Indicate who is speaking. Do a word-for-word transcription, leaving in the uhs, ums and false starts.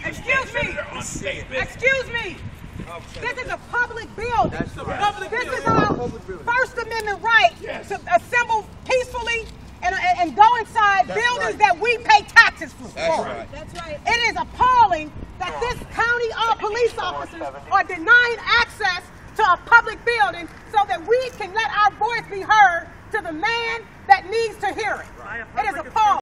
Speaker 1: Excuse me. Excuse me. This is a public building. That's right. Public this building. Is our First Amendment right yes. to assemble peacefully and, and, and go inside That's buildings right. that we pay taxes for.
Speaker 2: That's right.
Speaker 1: That's right. It is appalling that this county uh, police officers are denying access to a public building so that we can let our voice be heard to the man that needs to hear it. It is appalling.